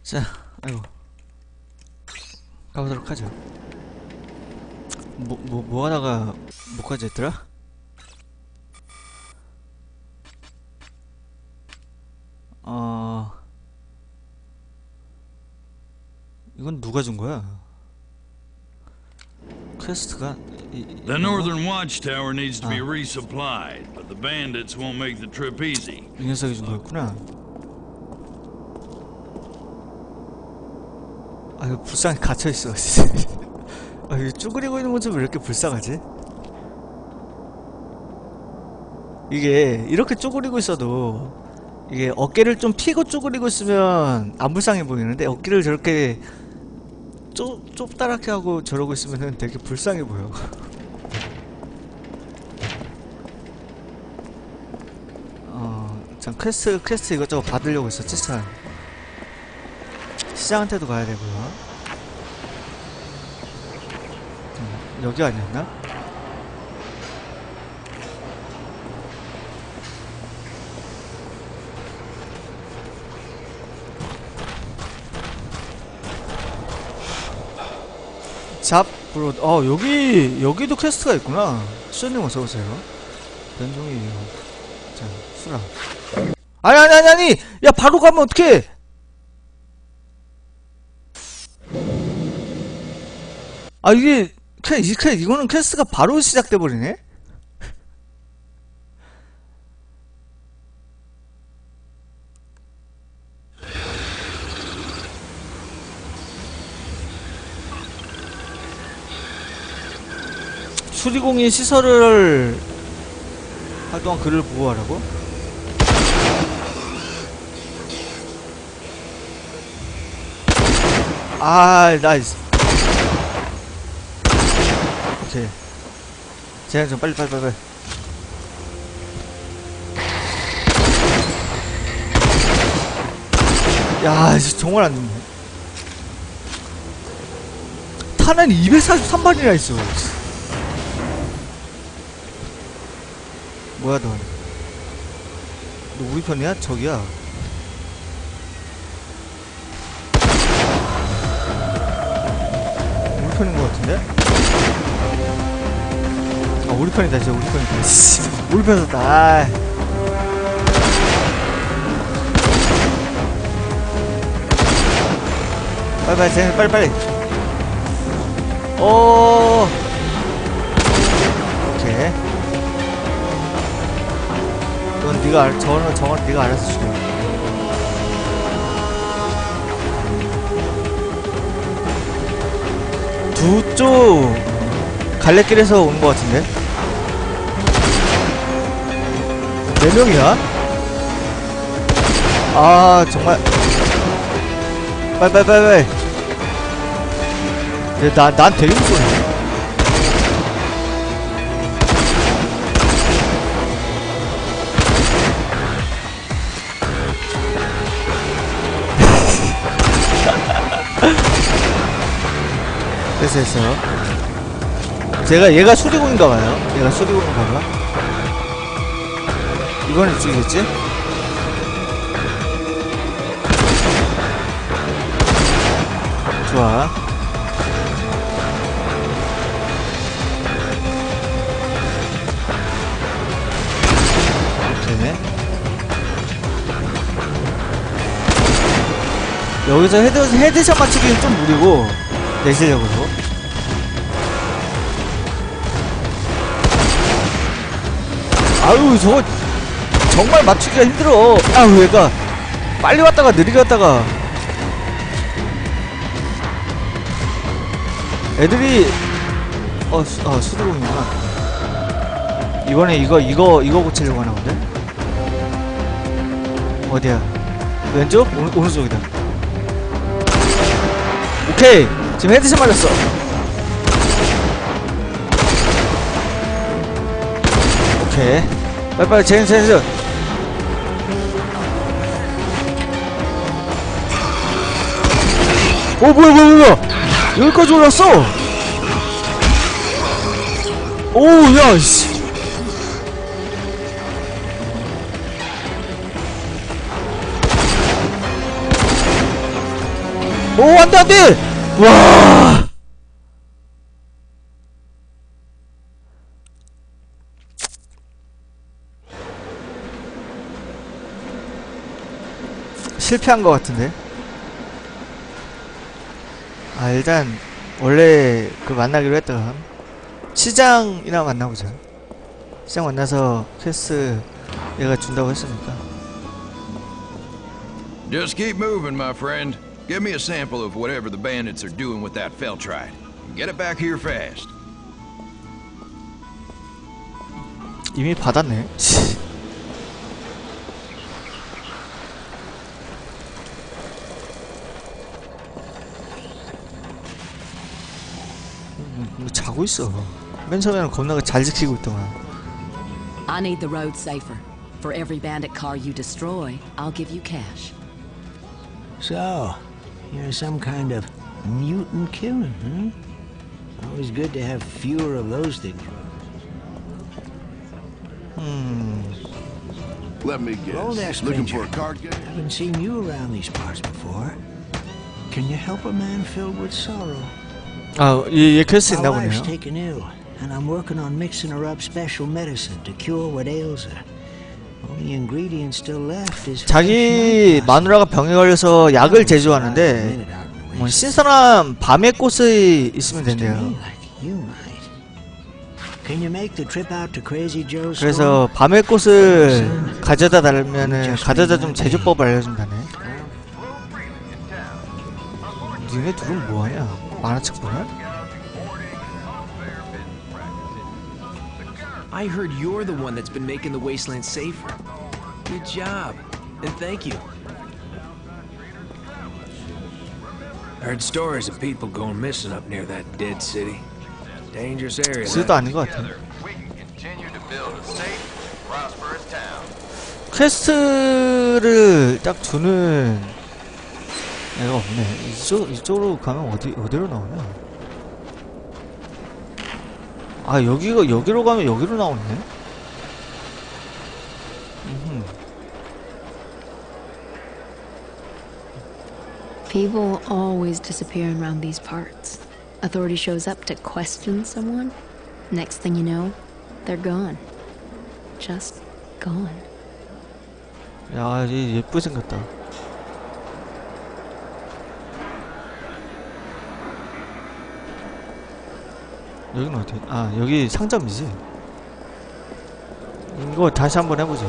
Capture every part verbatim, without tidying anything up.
자, 아이고 가보도록 하죠. 뭐, 뭐, 뭐 하다가 못 가지 했더라? 어... 이건 누가 준 거야? 퀘스트가 이, The northern watchtower needs to be resupplied, but the bandits won't make the trip easy. 이 녀석이 준 거였구나. 아, 이거 불쌍해 갇혀있어. 아, 이거 쭈그리고 있는 모습이 왜 이렇게 불쌍하지? 이게 이렇게 쭈그리고 있어도 이게 어깨를 좀 피고 쭈그리고 있으면 안 불쌍해 보이는데, 어깨를 저렇게 좁, 좁다랗게 하고 저러고 있으면은 되게 불쌍해 보여. 어, 참 퀘스트 퀘스트 이것저것 받으려고 했었지 참. 시장한테도 가야 되고요. 음, 여기 아니었나? 잡으로, 어, 여기, 여기도 퀘스트가 있구나. 수현님 어서오세요. 변종이에요. 자, 수라. 아니, 아니, 아니, 아니! 야, 바로 가면 어떡해! 아, 이게, 퀘, 이, 퀘, 이거는 퀘스트가 바로 시작돼버리네? 수리공이 시설을 할 동안 그를 보호하라고? 아, 나이스. 오케이. 제가 좀 빨리 빨리 빨리 빨리. 야, 정말 안 좋네. 탄은 이백사십삼 발이나 있어. 뭐야 너? 너 우리 편이야? 저기야. 우리 편인 것 같은데? 아, 우리 편이다. 진짜 우리 편이다. 우리 편이었다. 아. 빨리빨리 쟤네 빨리빨리. 오. 오케이. 이건 네가 알, 저는 저건 네가 알아서 죽여. 두 쪽 갈래길에서 오는 것 같은데? 네 명이야? 아 정말. 빨빨빨빨. 나, 난 되게 무서워. 됐어 됐어. 제가 얘가 수리공인가봐요. 얘가 수리공인가봐. 이거는 이쪽이겠지? 좋아. 오케이. 여기서 헤드, 헤드샷 맞추기는 좀 무리고 내 실력으로. 아유 저거 정말 맞추기가 힘들어. 아유 얘가 빨리 왔다가 느리게 왔다가. 애들이 어, 수, 어 수리공이구나. 이번에 이거 이거 이거 고치려고 하나 본데? 어디야? 왼쪽? 오른, 오른쪽이다. 오케이! 지금 헤드샷 맞았어. 오케이. 빨리빨리 쟤는 쟤는 오 뭐야 뭐야 뭐야 여기까지 올랐어. 오우 야씨. 오 안돼 안돼. 와. 실패한 것 같은데. 아 일단 원래 그 만나기로 했던 시장이나 만나보자. 시장 만나서 퀘스트 얘가 준다고 했으니까. Just keep moving, my friend. Give me a sample of whatever the bandits are doing with that Feltrite. Get it back here fast. 이미 받았네. 음, 자고 있어. 맨 처음에는 겁나게 잘 지키고 있더만. I need the road safer. For every bandit car you destroy, I'll give you cash. So, you're some kind of mutant killer, huh? Always good to have fewer of those things. 음. Let me Hello there, guess. Looking stranger. for a card game? Haven't seen you around these parts before. Can you help a man filled with sorrow? 아, 얘, 얘 퀘스트 My 있나 wife's 보네요. taken ill, and I'm working on mixing her up special medicine to cure what ails her. Only ingredient still left is 자기 마누라가 병에 걸려서 약을 제조하는데 뭐 신선한 밤의 꽃이 있으면 된대요. Can you make the trip out to Crazy Joe's? 그래서 밤의 꽃을 가져다 달면은 가져다 좀 제조법을 알려준다네. 니네 둘은 뭐하냐? 만화책 보냐? I heard you're the one that's been making the wasteland safer. Good job, and thank you. I heard stories of people going missing up near that dead city. Dangerous area. 스도 아닌 것 같아. We can continue to build a safe, prosperous town. 퀘스트를 딱 주는 애가 없네. 이쪽 이쪽으로 가면 어디 어디로 나오냐? 아 여기가 여기로 가면 여기로 나오네. 음흠. People always disappearing around these parts. Authority shows up to question someone. Next thing you know, they're gone. Just gone. 야, 얘 예쁘게 생겼다. 여기는 어디? 아, 여기 상점이지. 이거 다시 한번 해보죠.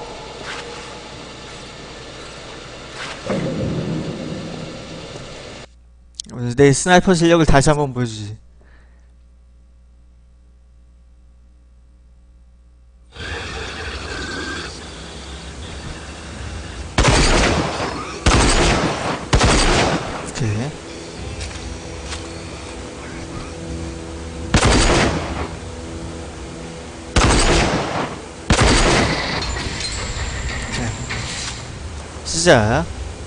내 스나이퍼 실력을 다시 한번 보여주지. 오케이. 자, 시작.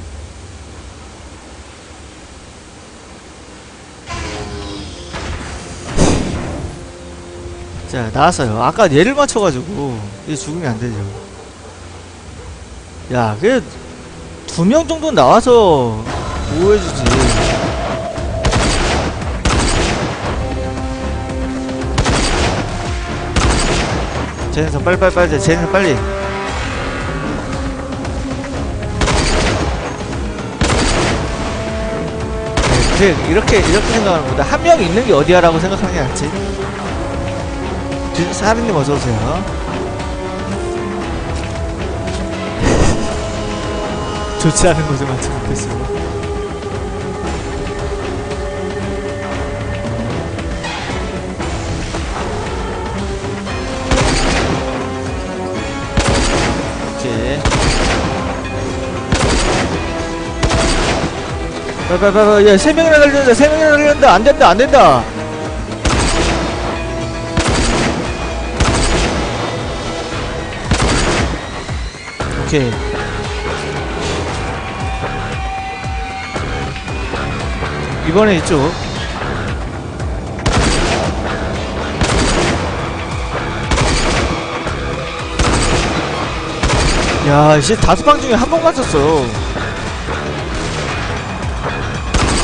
자, 나왔어요. 아까 얘를 맞춰가지고 이게 죽으면 안 되죠. 야, 그게 두 명 정도 나와서 보호해주지. 쟤네서 빨리빨리 빨리, 쟤네서 빨리. 네, 그래, 이렇게 이렇게 생각하는 거다. 한 명 있는 게 어디야라고 생각하는 게 낫지. 사리님 어서오세요. 좋지 않은 곳에 맞지 못했어. 오케이. 빨빨빨빨. 야, 세 명이나 달렸는데, 세 명이나 달렸는데, 안 된다, 안 된다. 오케이. 이번에 이쪽. 야, 이제 다섯 방 중에 한 방 맞췄어.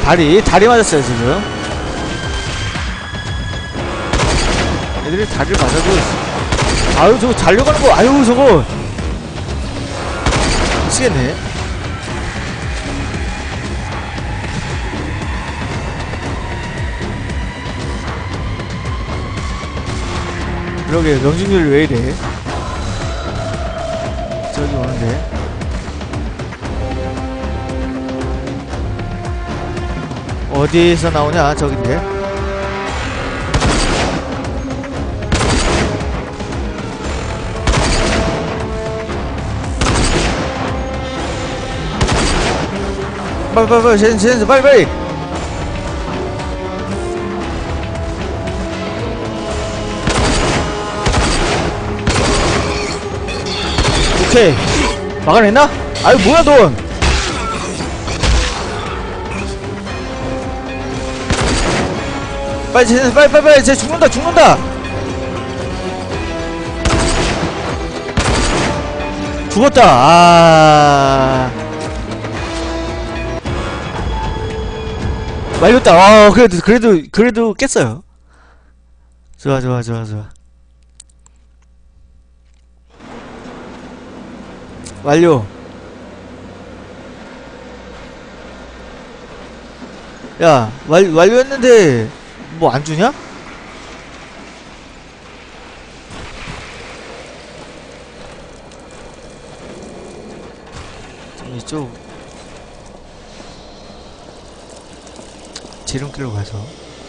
다리 다리 맞았어요 지금. 애들이 다리를 맞아도 아유 저거 달려가는 거 아유 저거 미치겠네. 그러게 명중률이 왜 이래. 저기 오는데 어디에서 나오냐 저긴데. 빨리 빨리 빨리 쟤는 쟤는 빨리 빨리. 오케이 막아냈나? 아유 뭐야 넌. 빨리 쟤 빨리 빨리 빨리 쟤 죽는다 죽는다. 죽었다. 아 말렸다. 아 그래도 그래도 그래도 깼어요. 좋아 좋아 좋아 좋아. 완료. 야 완, 완료했는데 뭐 안주냐? 좀 이쪽 지름길로 가서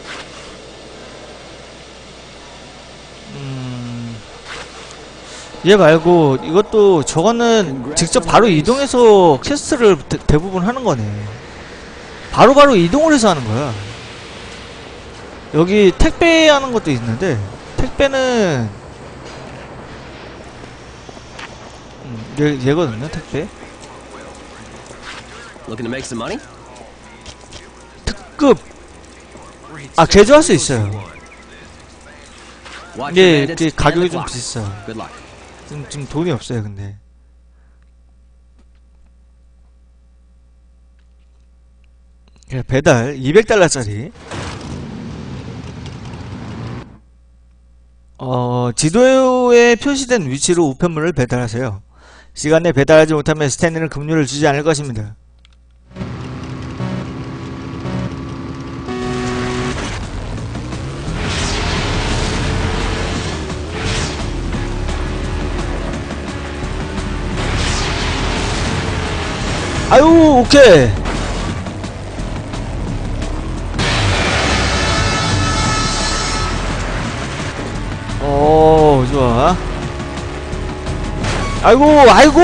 음... 얘 말고 이것도 저거는 직접 바로 이동해서 퀘스트를 대, 대부분 하는 거네. 바로바로 바로 이동을 해서 하는 거야. 여기 택배 하는 것도 있는데 택배는 음, 얘, 얘거든요 택배. Looking to make some money? 특급 아 개조할 수 있어요. 이게, 이게 가격이 좀 비싸. 좀, 좀 돈이 없어요 근데. 그래, 배달 이백 달러짜리. 어, 지도에 표시된 위치로 우편물을 배달하세요. 시간 내에 배달하지 못하면 스탠리는 급료를 주지 않을 것입니다. 아유 오케이. 오 좋아. 아이고 아이고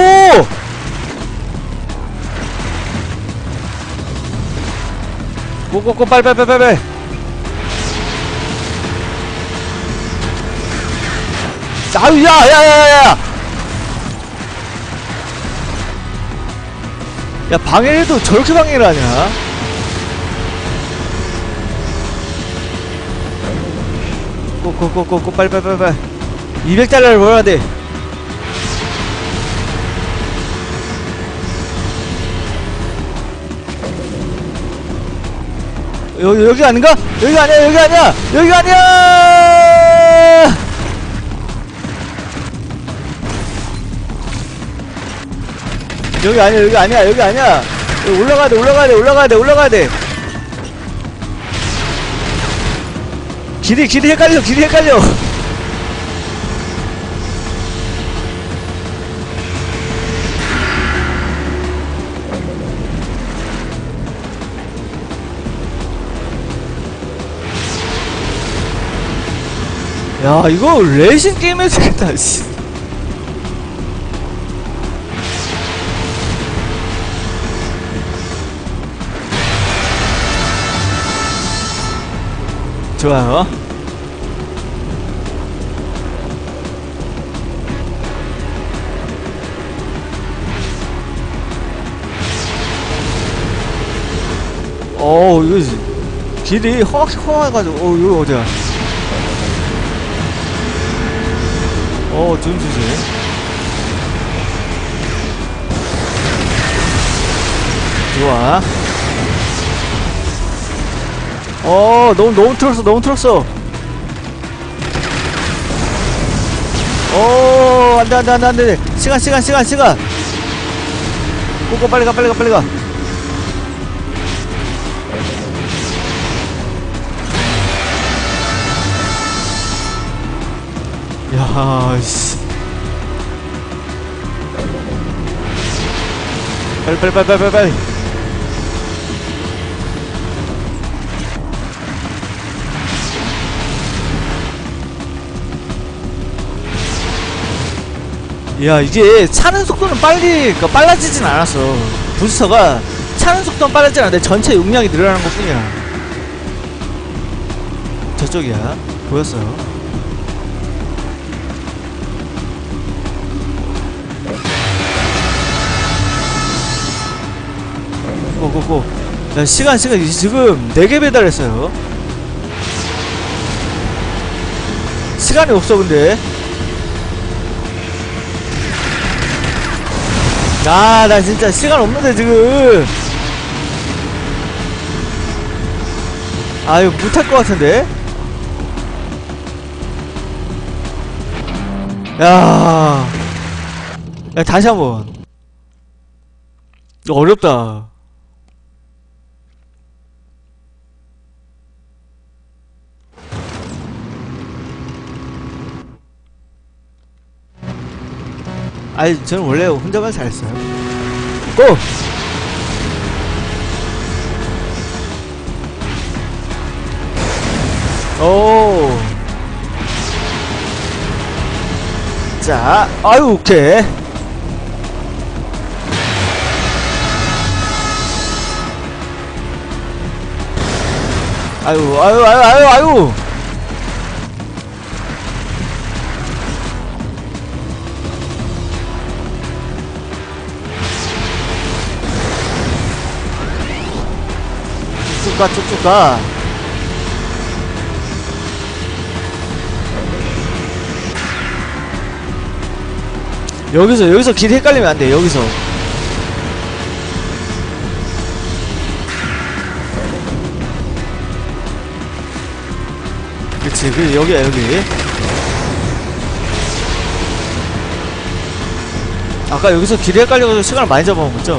고고고 빨빨빨빨빨. 아유 야야야야야 야 방해를 해도 저렇게 방해를 하냐. 꼬꼬꼬꼬꼬 빨빨빨빨. 이백 달러를 벌어야 돼. 여기 여기 아닌가? 여기 아니야 여기 아니야 여기 아니야. 여기 아니야 여기 아니야 여기 아니야. 여기 올라가야 돼 올라가야 돼 올라가야 돼 올라가야 돼. 길이 길이 헷갈려 길이 헷갈려. 야 이거 레이싱 게임에서 했다 씨. 좋아요. 어 이거 길이 험악 험해가지고 어 이거 어디야? 어 좀 주세요. 좋아. 어 너무 너무 틀었어 너무 틀었어. 오 안돼 안돼 안돼 안돼. 시간 시간 시간 시간. 꼬꼬 빨리 가 빨리 가 빨리 가. 야 씨. 빨리 빨리 빨리 빨리 빨리. 야 이게 차는 속도는 빨리 그러니까 빨라지진 않았어. 부스터가 차는 속도는 빨라지진 않는데 전체 용량이 늘어나는 것 뿐이야. 저쪽이야 보였어. 고고고. 야 시간 시간 지금 네 개 배달했어요. 시간이 없어 근데. 아, 나 진짜 시간 없는데 지금. 아, 이거 못할 것 같은데. 야, 야 다시 한번. 이거 어렵다. 아니 저는 원래 혼자만 잘했어요. 고! 오. 자, 아유 오케이. 아유 아유 아유 아유 아유. 쭉쭉 가 쭉쭉 가. 여기서 여기서 길 헷갈리면 안돼. 여기서 그치 그 여기야 여기. 아까 여기서 길이 헷갈려가지고 시간을 많이 잡아먹었죠.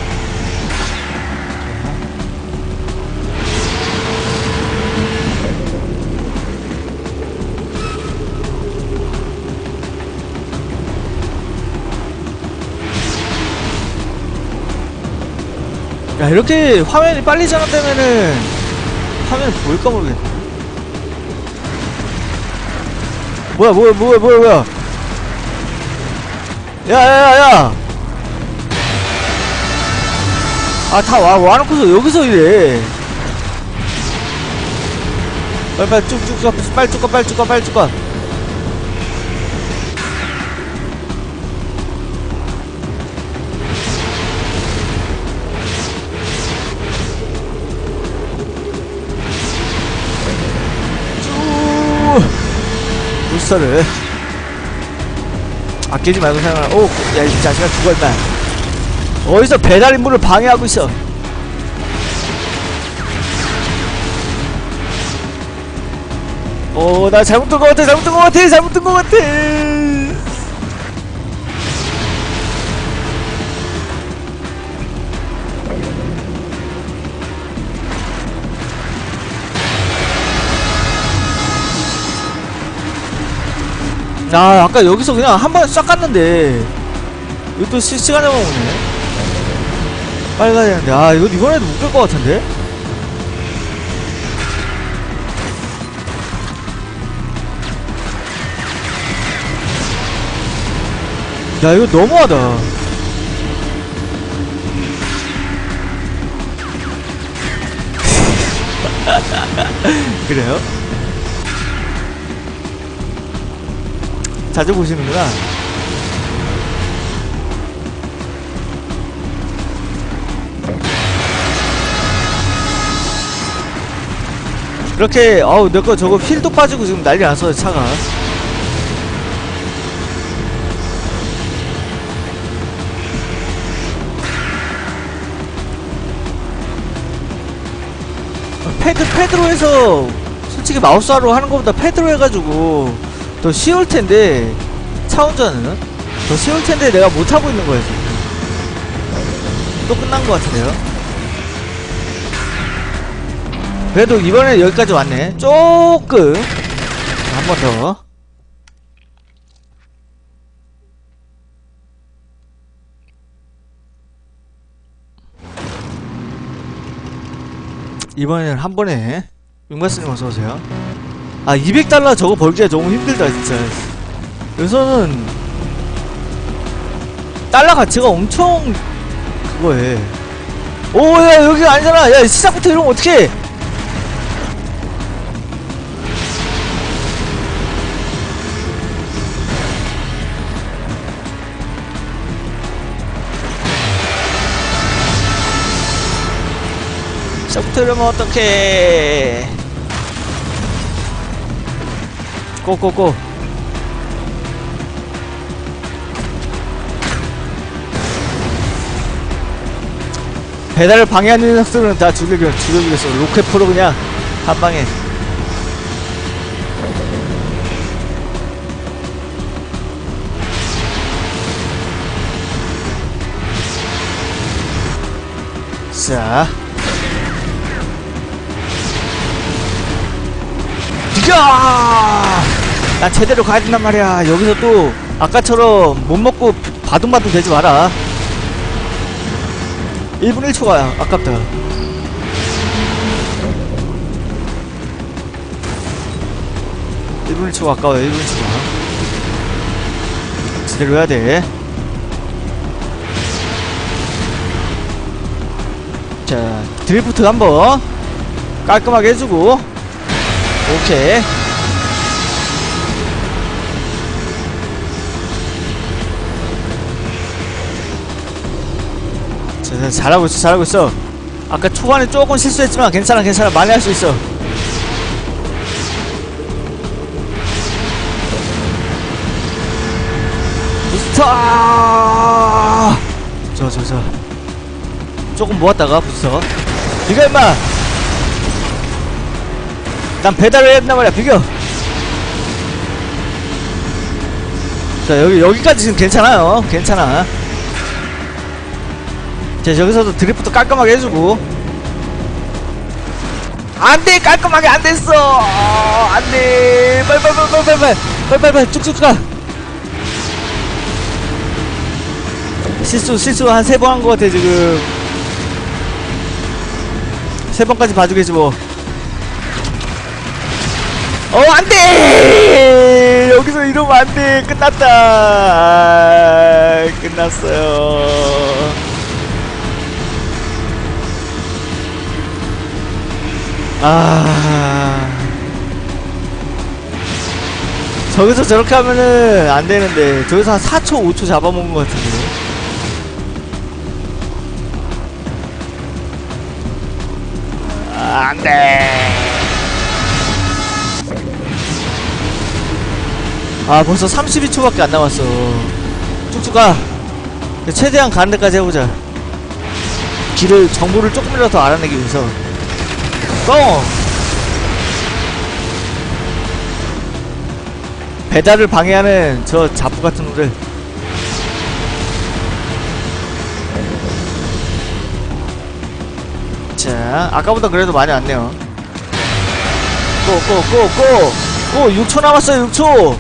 야 이렇게 화면이 빨리 전환되면은 화면이 보일까 모르겠네. 뭐야 뭐야 뭐야 뭐야 뭐야. 야야야야. 아 다 와 와놓고서 여기서 이래. 빨리 빨리 쭉쭉 가 빨리 쭉 가 빨리 쭉 가 빨리 쭉 가. 부스터를 아끼지 말고 생각하라. 오! 야 이 자식아 죽어 임마. 어디서 배달 임무를 방해하고 있어. 오 나 잘못 뜬 것 같아 잘못 뜬 것 같아 잘못 뜬 것 같아. 아 아까 여기서 그냥 한 번에 싹 갔는데 이거 또 시, 시간 잡아먹네. 빨리 가야 되는데. 아 이거 이번에도 못 갈 것 같은데. 야 이거 너무하다. 그래요? 자주 보시는구나. 이렇게 어우 내거 저거 휠도 빠지고 지금 난리 났어요 차가. 패드 패드로 해서 솔직히 마우스로 하는 것보다 패드로 해가지고 더 쉬울 텐데 차 운전은 더 쉬울 텐데 내가 못 하고 있는 거야 지금. 또 끝난 것 같은데요. 그래도 이번에 여기까지 왔네. 조금 한 번 더. 이번에는 한 번에. 윙마스님 어서오세요. 아 이백 달러 저거 벌기가 너무 힘들다 진짜. 여기서는 달러 가치가 엄청 그거해. 오야 여기가 아니잖아. 야 시작부터 이러면 어떡해. 시작부터 이러면 어떡해. 고고고. 배달을 방해하는 녀석들은 다 죽여주겠어. 죽여주겠어. 로켓포로 그냥 한방에. 자 야! 난 제대로 가야 된단 말이야. 여기서 또 아까처럼 못 먹고 바둥바둥 되지 마라. 일 분 일 초가 아깝다. 일 분 일 초가 아까워요. 일 분 일 초가 제대로 해야 돼. 자 드리프트 한번 깔끔하게 해주고. 오케이. 자, 잘하고 있어 잘하고 있어. 아까 초반에 조금 실수했지만 괜찮아 괜찮아. 많이 할 수 있어. 부스터. 저 저 저 조금 모았다가 부스터. 이거 임마. 난 배달을 해야 된단 말이야. 비교. 자 여기 여기까지 지금 괜찮아요. 괜찮아. 자 여기서도 드리프트 깔끔하게 해주고. 안돼 깔끔하게 안됐어. 안돼. 빨빨빨빨빨빨 빨빨빨 쭉쭉 가. 실수 실수 한 세 번 한 것 같아 지금. 세 번까지 봐주겠지 뭐. 어 안돼. 여기서 이러면 안돼. 끝났다. 아, 끝났어요. 아 저기서 저렇게 하면은 안되는데. 저기서 한 사 초 오 초 잡아먹은 것 같은데. 아, 안돼. 아 벌써 삼십이 초밖에 안 남았어. 쭉쭉 가. 최대한 가는 데까지 해보자. 길을 정보를 조금이라도 더 알아내기 위해서. 고! 배달을 방해하는 저 자부 같은 놈들. 자 아까보다 그래도 많이 왔네요. 고고고고 고! 육 초 남았어요. 육 초.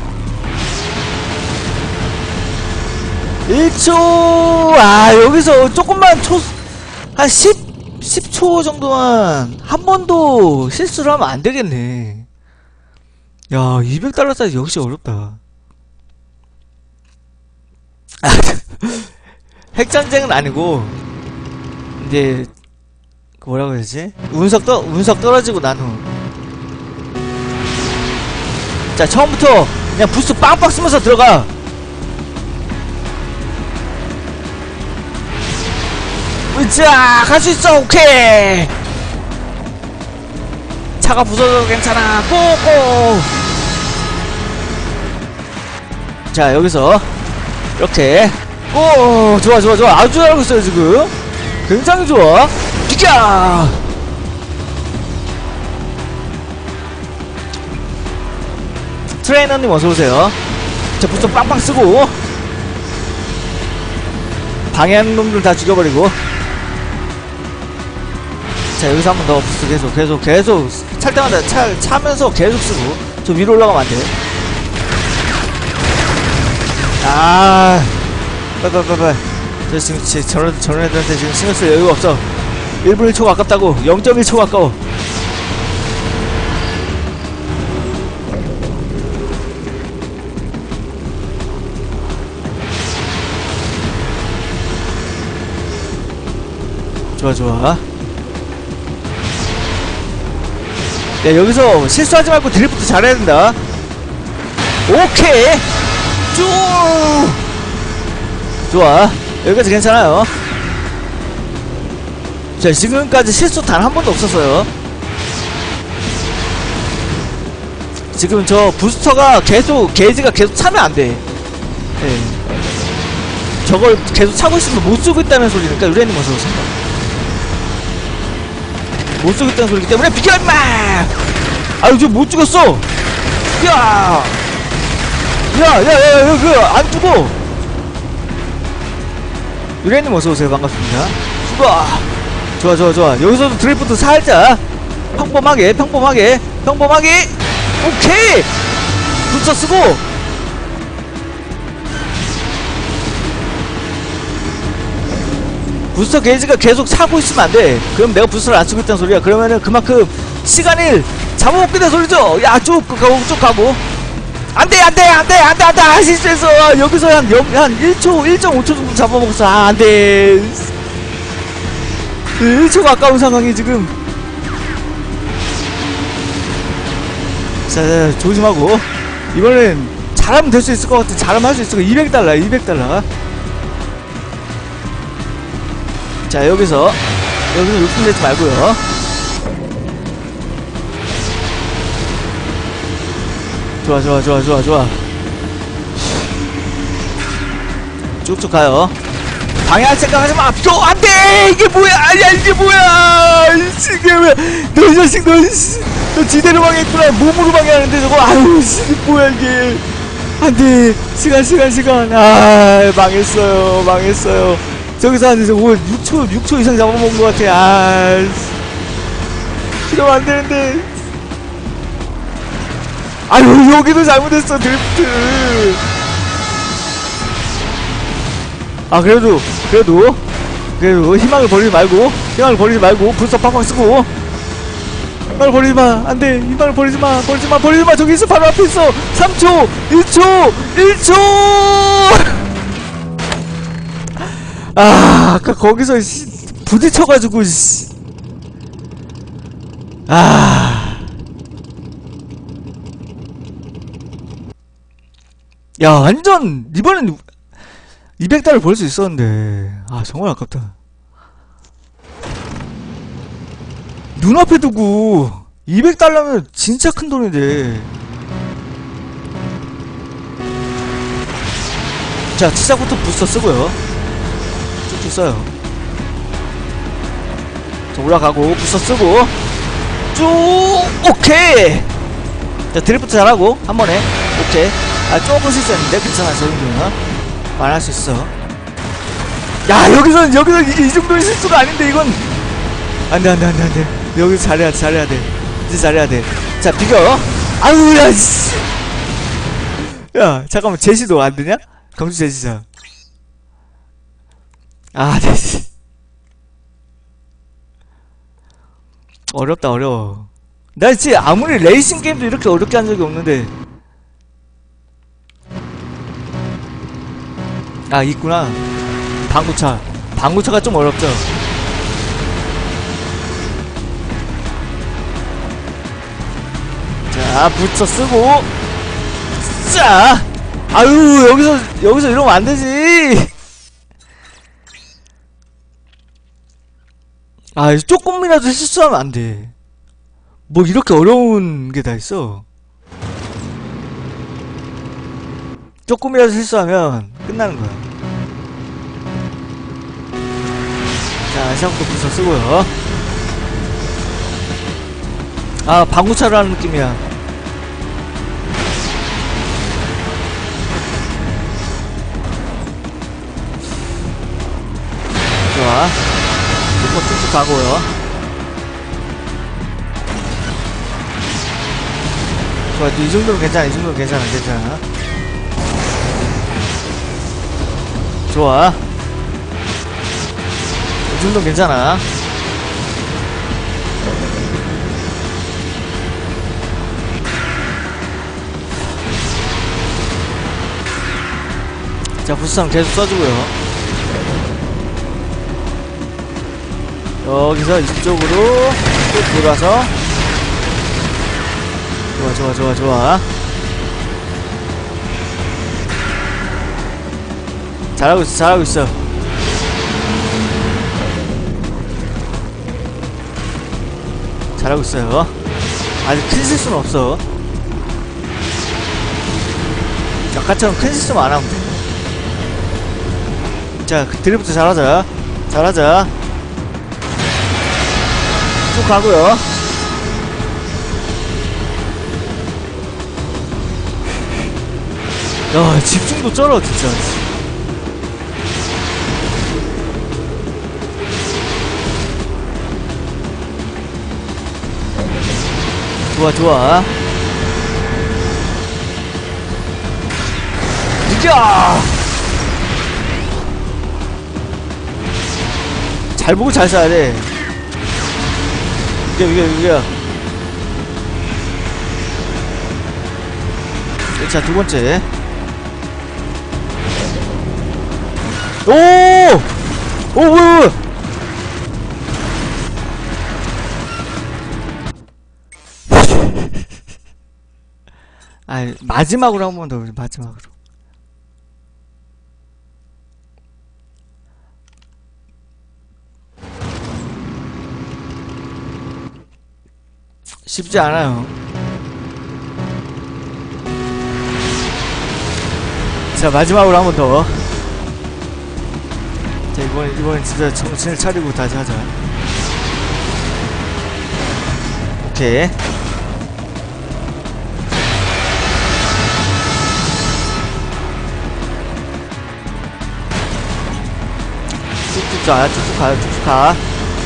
일 초. 아 여기서 조금만 초 한 십 십 초 정도만 한 번도 실수를 하면 안 되겠네. 야 이백 달러 사이즈 역시 어렵다. 핵전쟁은 아니고 이제 그 뭐라고 해야지? 운석 떠 운석 떨어지고 난 후. 자 처음부터 그냥 부스 빵빵 쓰면서 들어가. 으쌰 갈 수 있어. 오케이. 차가 부서져도 괜찮아. 고고. 자 여기서 이렇게 고. 좋아 좋아 좋아. 아주 잘하고 있어요 지금. 굉장히 좋아. 비켜. 트레이너님 어서오세요. 자, 부스터 빵빵 쓰고 방해하는 놈들 다 죽여버리고. 자, 여기서 한 번 더 부스터 계속 계속 계속 찰 때마다 차, 차면서 계속 쓰고. 저 위로 올라가면 안돼. 아, 빨빨빨빨. 저 지금 제, 저런 저런 애들한테 지금 신경 쓸 여유가 없어. 일 분 일 초가 아깝다고. 영 점 일 초가 아까워. 좋아 좋아. 야, 여기서 실수하지 말고 드리프트 잘해야 된다. 오케이. 쭉. 좋아. 여기까지 괜찮아요. 자, 지금까지 실수 단 한 번도 없었어요. 지금 저 부스터가 계속 게이지가 계속 차면 안 돼. 예. 저걸 계속 차고 있으면 못 쓰고 있다는 소리니까. 유래님 어서 오세요. 못 쓰고 있다는 소리기 때문에 비켜 임마! 아유, 저 못 죽었어. 야! 야, 야, 야, 야, 그, 안 죽어! 유래님 어서오세요. 반갑습니다. 죽어! 좋아, 좋아, 좋아. 여기서도 드리프트 살짝. 평범하게, 평범하게, 평범하게! 오케이! 부스터 쓰고! 부스터 게이지가 계속 차고 있으면 안 돼. 그럼 내가 부스터를 안 쓰고 있다는 소리야. 그러면은 그만큼 시간을 잡아먹게 된 소리죠. 야, 쭉 가고, 쭉 가고. 안 돼, 안 돼, 안 돼, 안 돼, 안 돼. 아, 실수했어. 여기서 한, 한 일 초, 일 점 오 초 정도 잡아먹었어. 아, 안 돼. 일 초가 아까운 상황이 지금. 자, 자, 조심하고. 이번엔 잘하면 될 수 있을 것 같아. 잘하면 할 수 있을 것 같아. 이백 달러, 이백 달러. 자, 여기서 여기서 욕심내지 말고요. 좋아 좋아 좋아 좋아 좋아. 쭉쭉 가요. 방해할 생각 하지마. 비켜. 안돼. 이게 뭐야. 아니야, 이게 뭐야. 이게 왜. 너 이 자식, 너, 너 지대로 방해했구나. 몸으로 방해하는데 저거. 아유, 이게 뭐야 이게. 안돼. 시간 시간 시간. 아, 망했어요, 망했어요. 저기서 한 육 초, 육 초 이상 잡아먹은 것 같아. 아, 이러면 안 되는데. 아유, 여기도 잘못했어, 드리프트. 아, 그래도, 그래도, 그래도, 희망을 버리지 말고, 희망을 버리지 말고, 불사 팍팍 쓰고. 희망을 버리지 마. 안 돼. 희망을 버리지 마. 버리지 마. 버리지 마. 저기 있어. 바로 앞에 있어. 삼 초, 일 초, 일 초! 아, 아까 거기서 씨, 부딪혀가지고 씨. 아, 야, 완전 이번엔 이백 달을 벌 수 있었는데. 아, 정말 아깝다. 눈앞에 두고 이백 달러면 진짜 큰 돈인데. 자, 시작부터 부스터 쓰고요. 쭉쭉 써요. 자, 올라가고 부스터 쓰고 쭉. 오케이. 자, 드리프트 잘하고 한 번에. 오케이. 아, 조금 실수했는데 괜찮아. 저 정도는 말할 수 있어. 야, 여기서 여기서 이게 이 정도의 실수가 아닌데 이건 안돼 안돼 안돼 안돼. 여기서 잘해야 돼, 잘해야 돼. 이제 잘해야 돼. 자, 비겨. 아유, 야, 씨. 야, 잠깐만. 제시도 안 되냐? 경주 제시자. 아, 제시. 어렵다, 어려워. 나 진짜 아무리 레이싱 게임도 이렇게 어렵게 한 적이 없는데. 아, 있구나. 방구차. 방구차가 좀 어렵죠. 자, 부처 쓰고. 자, 아유, 여기서 여기서 이러면 안 되지. 아, 조금이라도 실수하면 안 돼. 뭐 이렇게 어려운 게 다 있어. 조금이라도 실수하면 끝나는 거야. 자, 시작부터 부서 쓰고요. 아, 방구차로 하는 느낌이야. 좋아. 뚜껑 뚝뚝 가고요. 좋아, 이 정도면 괜찮아, 이 정도면 괜찮아, 괜찮아. 좋아. 이 정도면 괜찮아. 자, 부스상 계속 써주고요. 여기서 이쪽으로 또 돌아서. 좋아, 좋아, 좋아, 좋아. 잘하고 있어, 잘하고 있어. 잘하고 있어요. 아직 큰 실수는 없어. 아까처럼 큰 실수만 안 하면 돼. 자, 드리프트 잘하자. 잘하자. 쭉 가고요. 야, 집중도 쩔어 진짜. 좋아, 좋아. 이겨! 잘 보고 잘 쏴야 돼. 이겨, 이겨, 이겨. 자, 두 번째. 오! 오, 뭐야, 뭐야! 아, 마지막으로 한 번 더, 마지막으로. 쉽지 않아요. 자, 마지막으로 한 번 더. 자, 이번엔, 이번엔 진짜 정신을 차리고 다시 하자. 오케이. 쭉쭉 가, 쭉쭉 가요, 쭉쭉 가.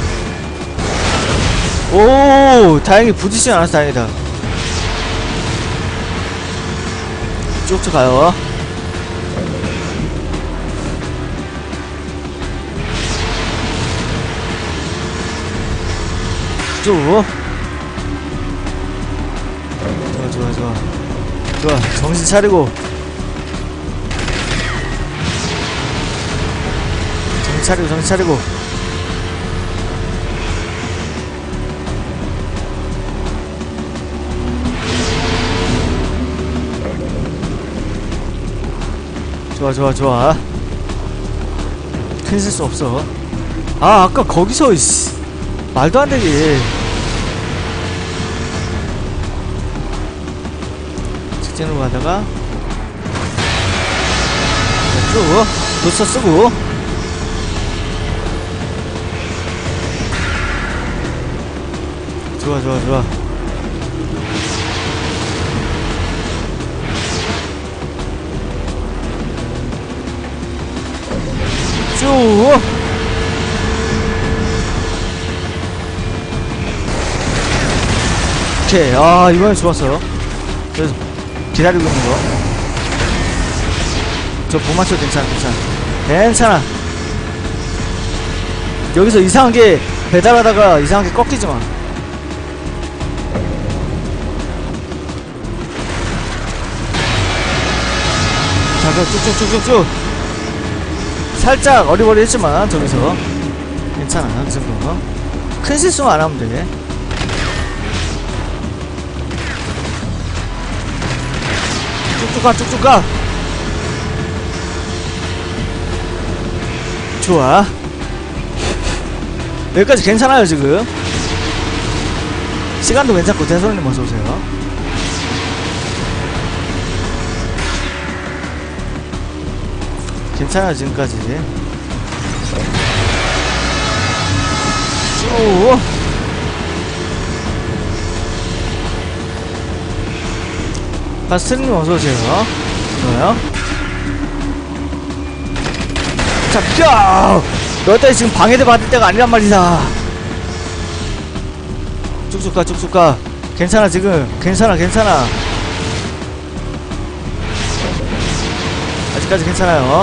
오, 다행히 부딪히지 않아서 다행이다. 쭉쭉 가요. 쭉. 좋아, 좋아, 좋아. 좋아, 정신 차리고. 정신 차리고, 정신 차리고. 좋아, 좋아, 좋아. 큰 실수 없어. 아, 아까 거기서 이씨, 말도 안 되게. 직진으로 가다가 쭉 도서 쓰고. 좋아, 좋아, 좋아. 쭉. 오케이. 아, 이번엔 좋았어요. 그래서 기다리고 있는 거. 저 못 맞춰도 괜찮아, 괜찮아. 괜찮아. 여기서 이상하게 배달하다가 이상하게 꺾이지 마. 자, 그럼 쭉쭉쭉쭉쭉. 살짝 어리버리했지만 저기서 괜찮아. 그 정도. 큰 실수만 안 하면 돼. 쭉쭉 가, 쭉쭉 가. 좋아. 여기까지 괜찮아요 지금. 시간도 괜찮고. 대선님 어서오세요. 괜찮아요 지금까지. 쭉. 파스트님 어서오세요. 좋아요. 자, 뼈! 너한테 지금 방해를 받을 때가 아니란 말이다. 쭉쭉 가 쭉쭉 가. 괜찮아 지금. 괜찮아 괜찮아. 아직까지 괜찮아요.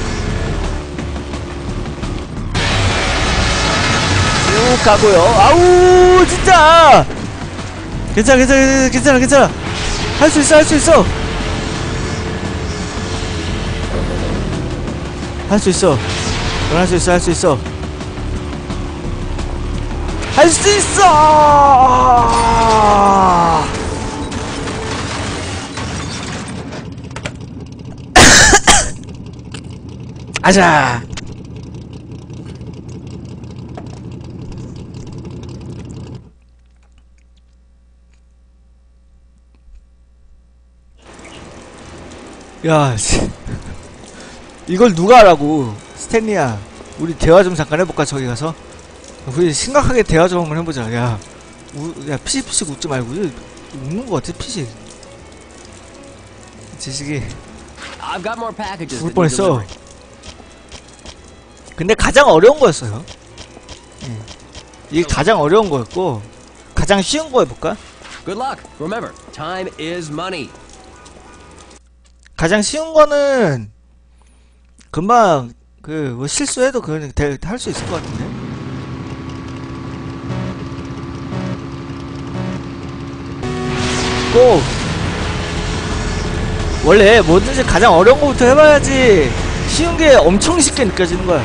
쭉 가고요. 아우 진짜. 괜찮아 괜찮아 괜찮아 괜찮아. 할 수 있어 할 수 있어. 할 수 있어. 넌 할 수 있어 할 수 있어. 할 수 있어. 아자. 야, 씨. 이걸 누가 하라고. 스탠리야, 우리 대화 좀 잠깐 해볼까? 저기 가서 우리 심각하게 대화 좀 한번 해보자. 야, 우, 야 피식피식 웃지 말고. 웃는 거 같아 피식. 지식이 I've got more packages 죽을 that need 뻔했어. delivering. 근데 가장 어려운 거였어요. 예. 이게 가장 어려운 거였고 가장 쉬운 거 해볼까? Good luck. Remember, time is money. 가장 쉬운 거는 금방 그 뭐 실수해도 그건 할 수 있을 것 같은데. 꼭 원래 뭐든지 가장 어려운 거부터 해봐야지 쉬운 게 엄청 쉽게 느껴지는 거야.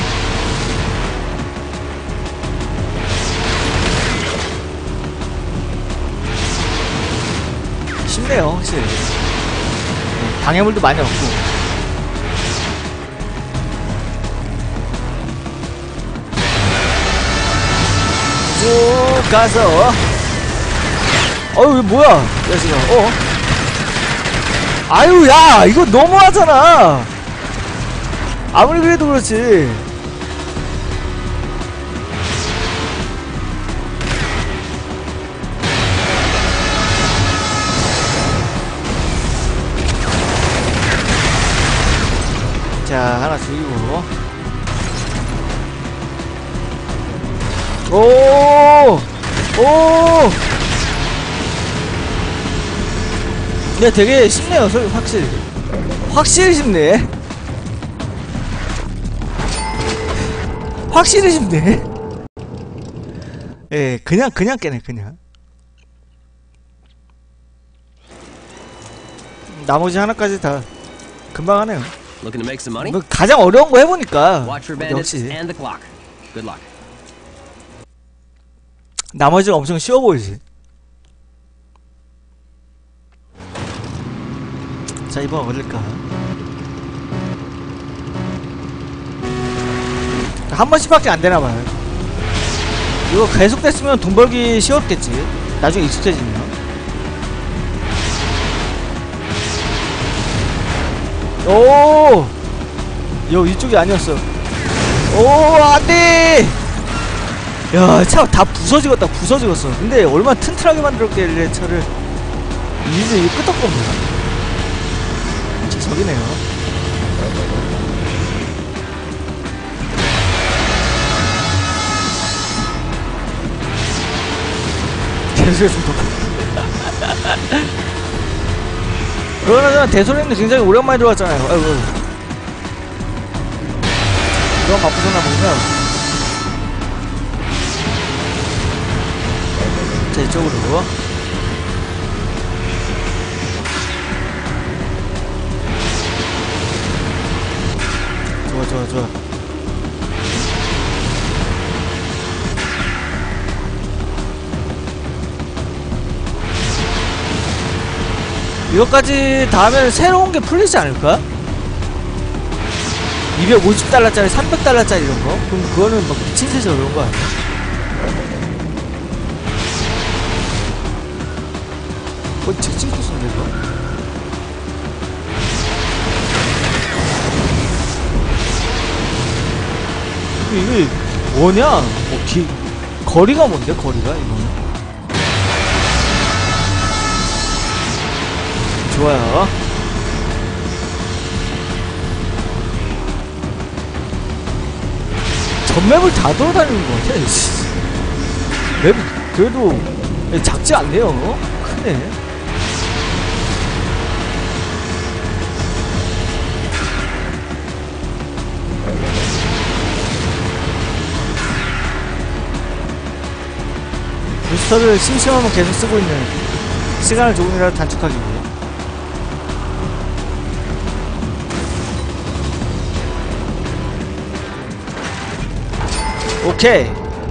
쉽네요 확실히. 방해물도 많이 없고. 쭉 가서 어이 뭐야 야 지금 어 아유 야 이거 너무하잖아. 아무리 그래도 그렇지. 자 하나 죽이고. 오! 오! 야 되게 쉽네요 소 확실히. 확실히 쉽네. 확실히 쉽네. 예 그냥 그냥 깨네 그냥. 나머지 하나까지 다 금방 하네요. Looking to make some money? 뭐 가장 어려운 거 해보니까 Watch for bandits 역시 and the clock. Good luck. 나머지는 엄청 쉬워 보이지. 자 이번 어딜까? 한 번씩밖에 안 되나봐요. 이거 계속됐으면 돈 벌기 쉬웠겠지. 나중에 익숙해지면. 오! 여 이쪽이 아니었어. 오 안돼! 야 차 다 부서지겠다 부서지겠어. 근데 얼마나 튼튼하게 만들었길래 차를. 이제 이거 끄떡겁니다. 저기네요. 계속해서 그러나 대소리는 굉장히 오랜만에 들어왔잖아요. 아이고 너무 바쁘셨나 보구나. 자 이쪽으로. 좋아 좋아 좋아. 이거까지 다 하면 새로운 게 풀리지 않을까? 이백오십 달러짜리 삼백 달러짜리 이런거? 그럼 그거는 막 미친듯이 어려운 거 아니야? 어, 직진 코스인데 이거? 이게 뭐냐? 뭐 기... 거리가 뭔데 거리가 이거는? 좋아요. 전맵을 다 돌아다니는 것 같아. 맵 그래도 작지 않네요. 크네. 부스터를 심심하면 계속 쓰고 있는, 시간을 조금이라도 단축하기 위해. 오케이.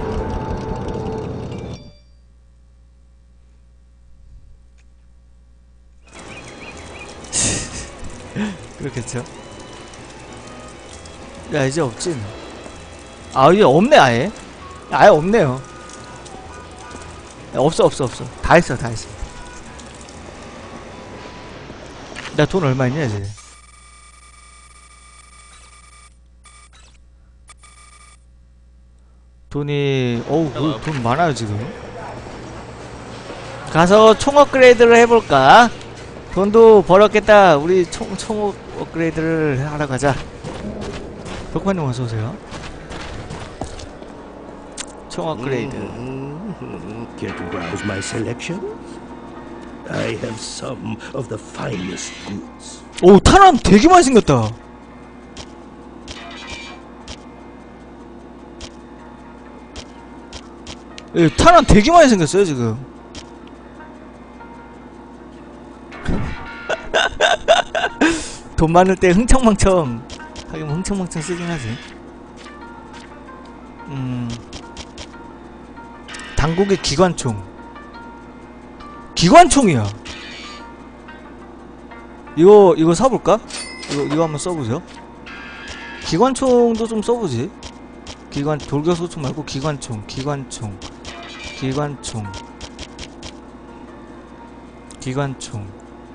그렇겠죠. 야, 이제 없지. 아, 이제 없네. 아예 아예 없네요. 야, 없어 없어 없어. 다 했어 다 했어. 나 돈 얼마 있냐 이제. 돈이 어우 그 돈 많아요 지금. 가서 총 업그레이드를 해볼까? 돈도 벌었겠다. 우리 총, 총 업그레이드를 하러 가자. 덕관님 어서오세요. 총 업그레이드. Care to browse my selection? I have some of the finest goods. 오, 탄환 되게 많이 생겼다. 예, 탄환 되게 많이 생겼어요 지금. 돈 많을 때 흥청망청 하긴 뭐 흥청망청 쓰긴 하지. 음, 당국의 기관총. 기관총이야. 이거 이거 사볼까? 이거 이거 한번 써보죠. 기관총도 좀 써보지. 기관 돌격소총 말고 기관총, 기관총, 기관총, 기관총.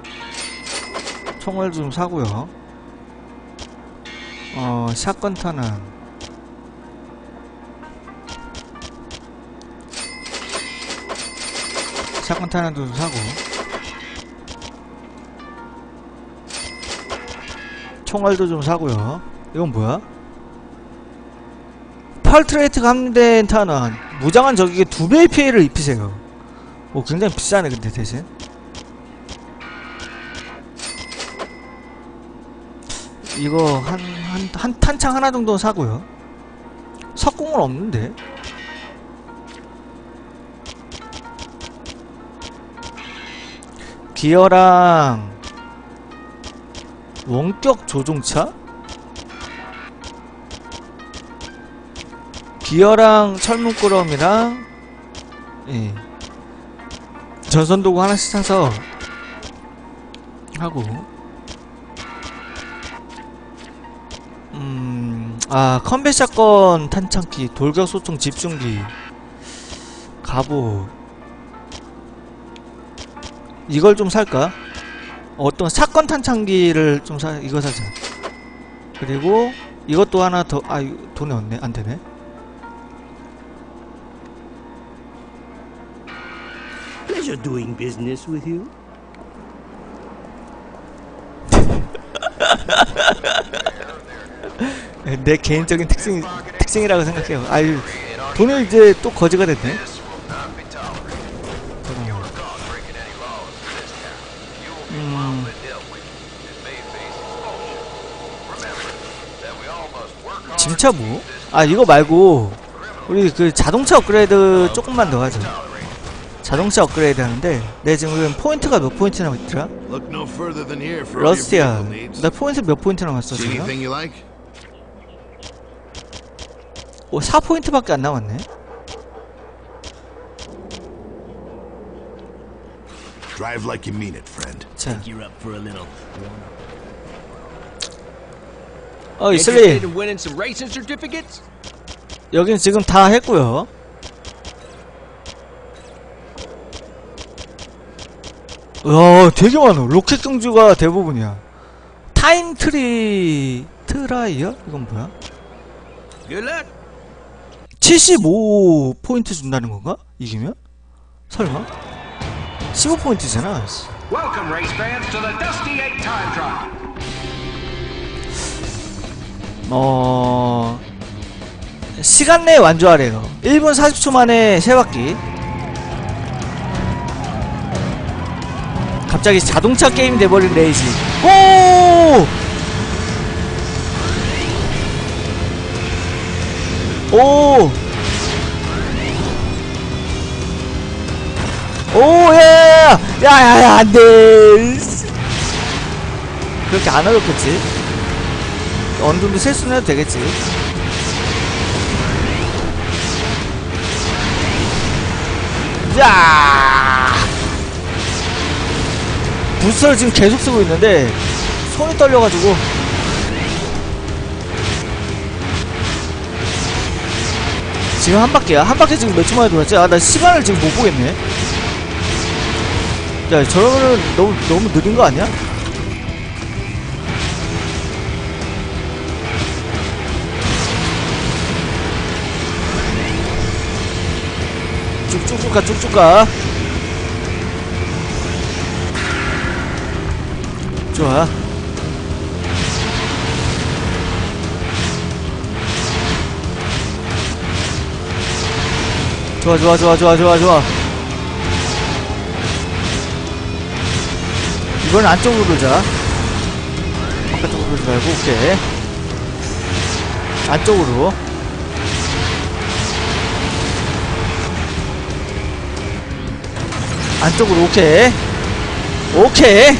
총을 좀 사고요. 어, 샷건 탄환. 샷건 탄환도 좀 사고. 총알도 좀 사고요. 이건 뭐야? 펄트레이트 감된 탄환. 무장한 적에게 두 배의 피해를 입히세요. 오, 굉장히 비싸네 근데 대신. 이거 한, 한, 한 탄창 하나 정도 사고요. 석궁은 없는데. 기어랑 원격 조종차? 기어랑 철문꾸러미랑 예. 전선도구 하나씩 사서 하고. 음, 아, 컴뱃 샷건 탄창기, 돌격 소총 집중기, 갑옷. 이걸 좀 살까? 어떤 사건 탄창기를 좀 사, 이거 사자. 그리고 이것도 하나 더, 아, 돈이 없네. 안 되네. Pleasure doing business with you. 내 개인적인 특징, 특징이라고 생각해요. 아유, 돈이 이제 또 거지가 됐네. 음. 짐차 뭐? 아, 이거 말고 우리 그 자동차 업그레이드 조금만 더 하자. 자동차 업그레이드 하는데 내 지금 포인트가 몇 포인트 남았더라? 러스티야. 나 포인트 몇 포인트 남았어 지금? 오, 사 포인트밖에 안 남았네. Drive like you mean it, friend. 자, You're up for a little. 어, Interested 이슬리 in winning some racing certificates? 여긴 지금 다 했고요. 와, 되게 많아. 로켓 경주가 대부분이야. 타임 트리 트라이어? 이건 뭐야? Good luck. 칠십오 포인트 준다는 건가? 이기면? 설마? 십오 포인트잖아. Welcome, race fans, to the Dusty Eight Time Trial. 어... 시간 내에 완주하래요. 일 분 사십 초 만에 세 바퀴. 갑자기 자동차 게임 돼버린 레이지. 오! 오! 오, 야! 야, 야, 야, 안 돼! 그렇게 안 어렵겠지? 어느 정도 실수는 해도 되겠지? 야! 부스터를 지금 계속 쓰고 있는데 손이 떨려가지고 지금 한 바퀴야. 한 바퀴 지금 몇 초 만에 돌았지? 아, 나 시간을 지금 못 보겠네. 야, 저러면은 너무 너무 느린 거 아니야? 쭉쭉쭉 가, 쭉쭉 가. 좋아. 좋아, 좋아, 좋아, 좋아, 좋아, 좋아. 이번엔 안쪽으로 돌자. 바깥쪽으로 돌지 말고, 오케이. 안쪽으로. 안쪽으로, 오케이. 오케이.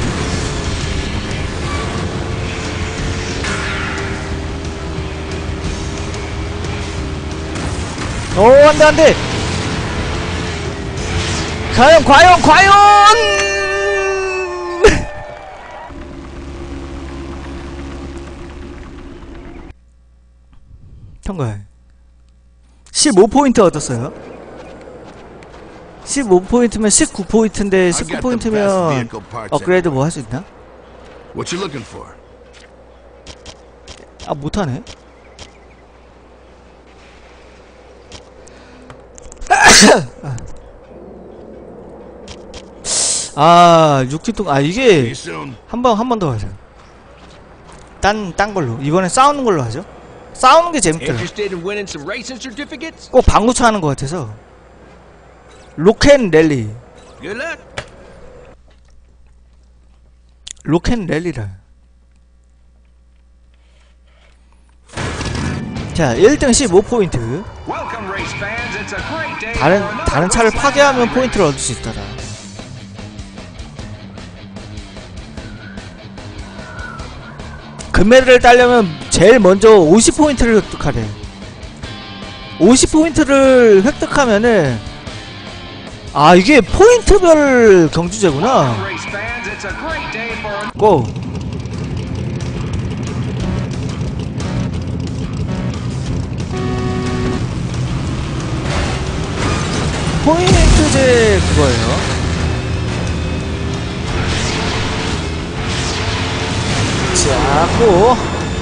오, 안 돼, 안 돼! 과연, 과연, 과연! 통과. 십오 포인트 얻었어요. 십오 포인트면 십구 포인트인데 십구 포인트면 업그레이드 뭐 할 수 있나? What you looking for? 아, 못하네. 아, 육 분 동안, 아, 이게 한 번, 한 번 더 하자. 딴, 딴 걸로. 이번엔 싸우는 걸로 하죠. 싸우는 게 재밌더라. Interested in winning some racing certificates? 꼭 방구차 하는 것 같아서. 로켓 랠리. Good luck. 로켓 랠리라. 자, 일 등 십오 포인트. Welcome, race fans. It's a great day 다른, for another 다른 차를 race 파괴하면 fans. 포인트를 얻을 수 있더라. 금메달을 따려면 제일 먼저 오십 포인트를 획득하래. 오십 포인트를 획득하면은, 아, 이게 포인트별 경주제구나. Race fans, it's a great day for 고! 포인트제 그거예요. 자, 고!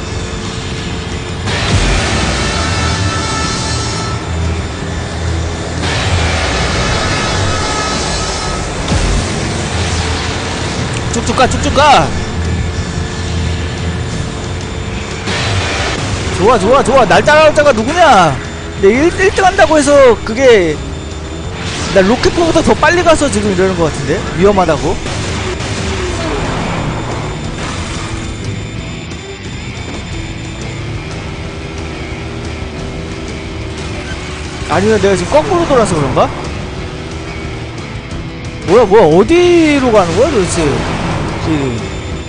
쭉쭉 가, 쭉쭉 가! 좋아, 좋아, 좋아. 날 따라올 자가 누구냐? 내 일 등 한다고 해서 그게 나 로켓포보다 더 빨리 가서 지금 이러는 것 같은데? 위험하다고? 아니면 내가 지금 거꾸로 돌아서 그런가? 뭐야, 뭐야, 어디로 가는 거야, 도대체? 그...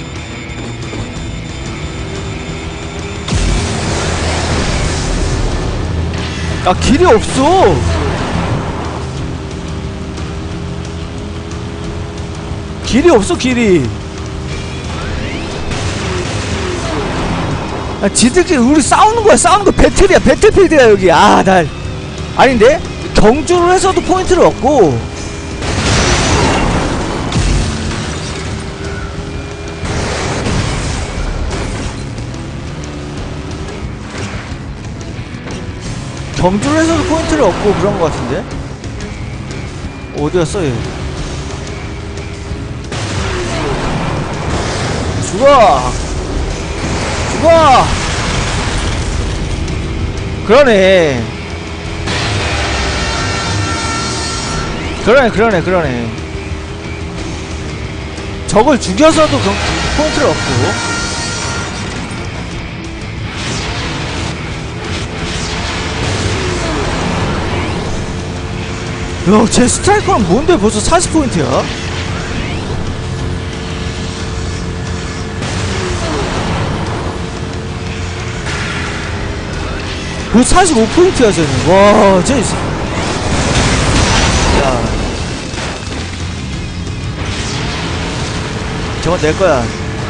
아, 길이 없어! 길이 없어, 길이! 아, 지들끼리 우리 싸우는 거야, 싸우는 거. 배틀이야, 배틀필드야, 여기. 아, 날. 아닌데? 경주를 해서도 포인트를 얻고, 경주를 해서도 포인트를 얻고 그런 것 같은데? 어디였어, 얘? 죽어! 죽어! 그러네. 그러네 그러네 그러네. 적을 죽여서도 그 포인트를 얻고. 야, 제 스트라이커는 뭔데 벌써 사십 포인트야? 벌써 사십오 포인트야 쟤는. 와, 쟤. 야, 저건 내 거야.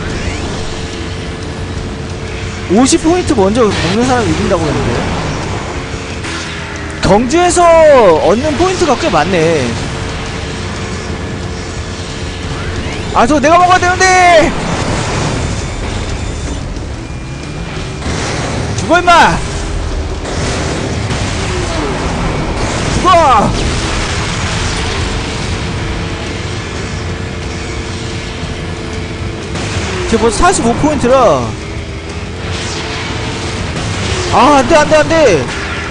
오십 포인트 먼저 먹는 사람이 이긴다고 했는데. 경주에서 얻는 포인트가 꽤 많네. 아, 저거 내가 먹어야 되는데! 죽어, 임마! 죽어! 쟤 벌써 사십오 포인트라. 아, 안 돼, 안 돼, 안 돼!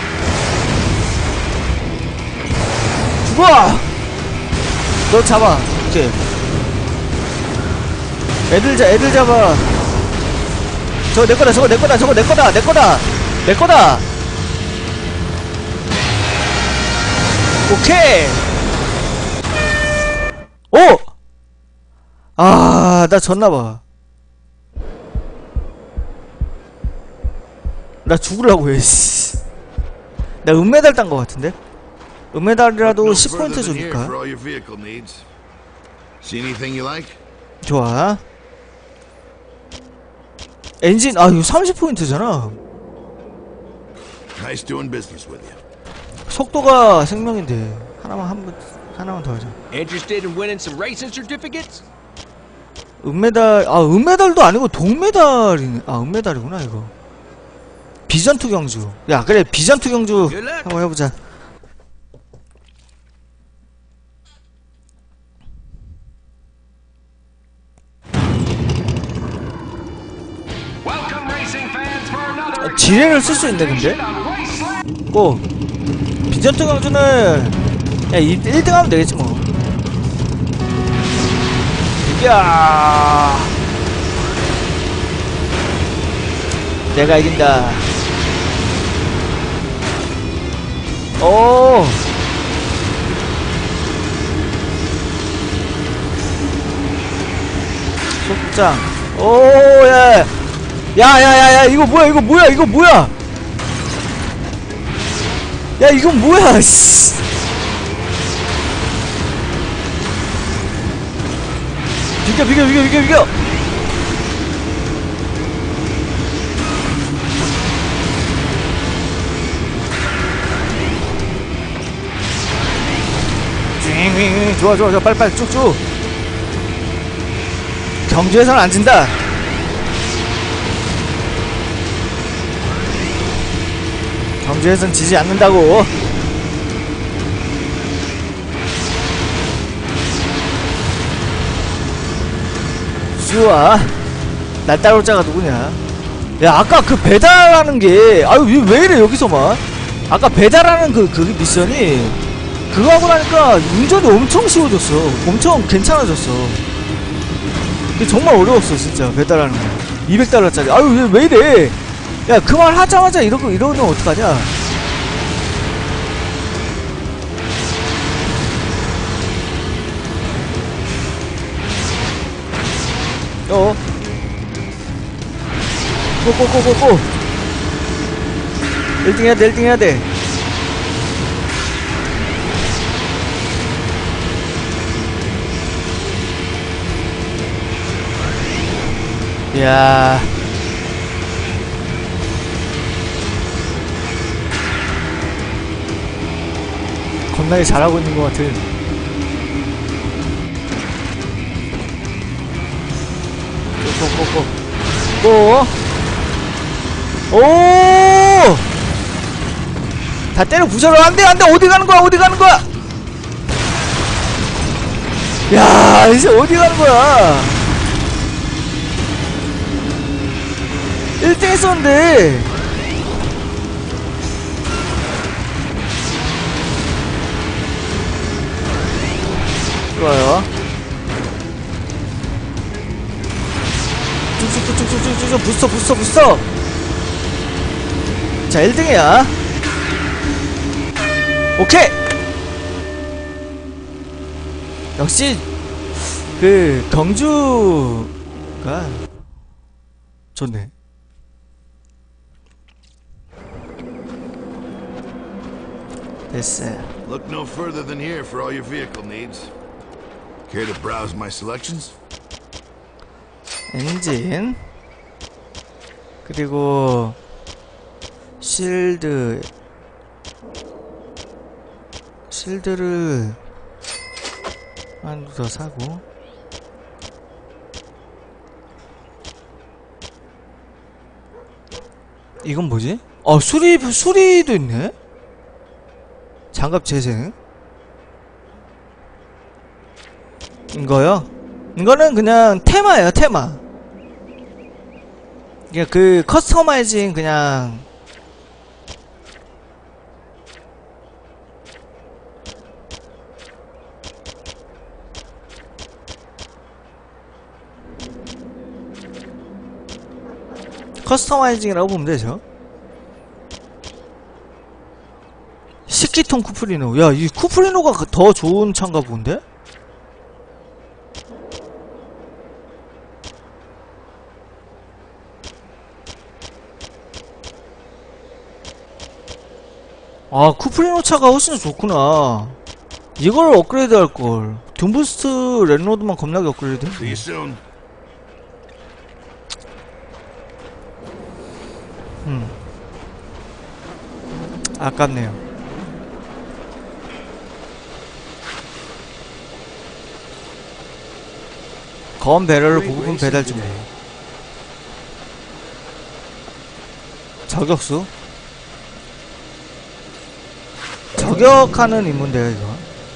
죽어! 너 잡아. 오케이. 애들 잡, 애들 잡아. 저거 내 거다, 저거 내 거다, 저거 내 거다, 내 거다! 내 거다! 오케이! 오! 아, 나 졌나봐. 나 죽으려고 해, 씨. 나 은메달 딴 거 같은데? 은메달이라도 십 포인트 주니까. 좋아. 엔진, 아, 이거 삼십 포인트잖아. 속도가 생명인데. 하나만, 한 번, 하나만 더 하자. Interested in winning some racing certificates? 은메달, 아, 은메달도 아니고 동메달이네. 아, 은메달이구나, 이거. 비전투 경주. 야, 그래, 비전투 경주 한번 해보자. 아, 지뢰를 쓸 수 있네, 근데? 고! 비전투 경주는, 야, 일 등 하면 되겠지, 뭐. 야, 내가 이긴다. 오, 속장. 오, 야, 야야야야, 이거 뭐야, 이거 뭐야, 이거 뭐야? 야, 이건 뭐야, 씨. 비켜, 비켜, 비켜, 비켜, 비켜. 좋아, 좋아, 좋아. 빨리빨리 쭉쭉. 경주에서는 안 진다. 경주에서는 지지 않는다고. 좋아. 날 따라올 자가 누구냐? 야, 아까 그 배달하는 게, 아유, 왜 이래, 여기서만? 아까 배달하는 그, 그 미션이, 그거 하고 나니까 운전이 엄청 쉬워졌어. 엄청 괜찮아졌어. 근데 정말 어려웠어, 진짜. 배달하는 거. 이백 달러짜리. 아유, 왜, 왜 이래? 야, 그 말 하자마자 이러고, 이러면 어떡하냐? 어? 고고고고고! 일 등 해야 돼, 일 등 해야 돼. 이야. 겁나게 잘하고 있는 것 같은. 고고고고. 고. 오! 다 때려 부셔라. 안 돼, 안 돼. 어디 가는 거야, 어디 가는 거야? 야, 이제 어디 가는 거야? 일 등 했었는데. 쭉쭉쭉쭉쭉쭉 부스터 부스터 부스터. 자 일 등이야. 오케이. 역시 그 경주가 좋네. 됐어. Look no further than here for all your vehicle needs. Care to browse my selections? 엔진 그리고 실드 실드를 한 더 사고 이건 뭐지? 어 수리 수리도 있네. 장갑 재생 이거요? 이거는 그냥 테마예요 테마. 그냥 그 커스터마이징 그냥 커스터마이징이라고 보면 되죠. 식기통 쿠프리노. 야, 이 쿠프리노가 더 좋은 차인가 본데? 아, 쿠프리노 차가 훨씬 좋구나. 이걸 업그레이드 할걸. 둠부스트 랜로드만 겁나게 업그레이드 See you soon. 음. 아깝네요. 검 배럴을 보급품 배달 중. 저격수? 저격하는 임무인데요, 이거.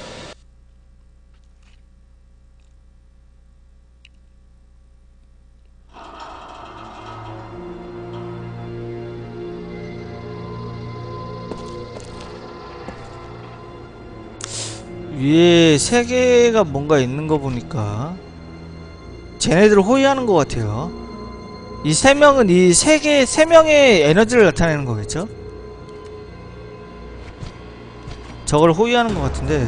위에 세 개가 뭔가 있는 거 보니까 쟤네들을 호위하는 것 같아요. 이 세 명은 이 세 개, 세 명의 에너지를 나타내는 거겠죠? 저걸 호위하는 것 같은데.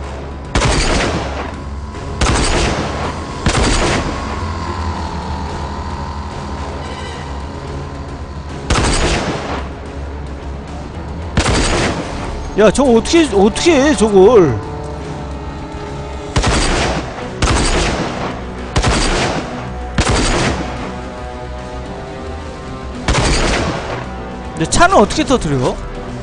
야, 저거 어떻게, 어떻게 해, 저걸. 근데 차는 어떻게 터뜨려?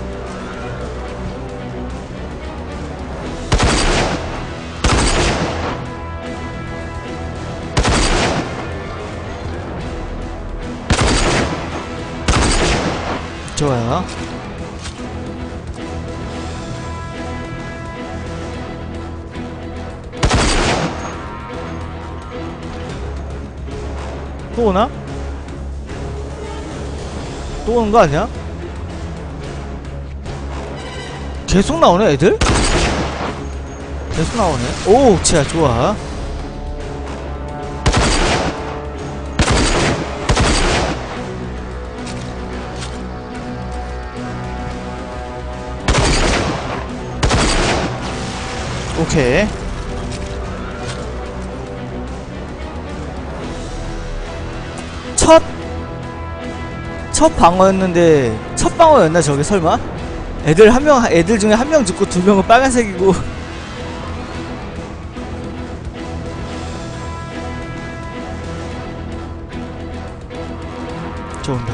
좋아요. 또 오나? 또 오는 거 아니야? 계속 나오네 애들? 계속 나오네. 오, 자, 좋아. 오케이. 첫, 첫 방어였는데, 첫 방어였나, 저게 설마? 애들 한 명, 애들 중에 한 명 죽고 두 명은 빨간색이고. 좋은데.